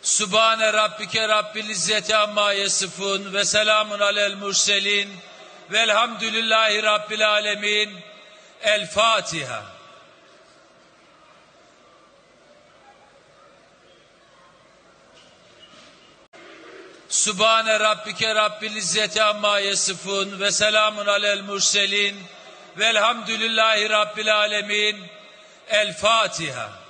Subhane Rabbike Rabbil İzzeti Amma Yasifun ve selamun alel murselin velhamdülillahi Rabbil Alemin. El Fatiha. Subhane Rabbike Rabbil İzzeti Amma Yasifun ve selamun alel murselin velhamdülillahi Rabbil Alemin. El Fatiha.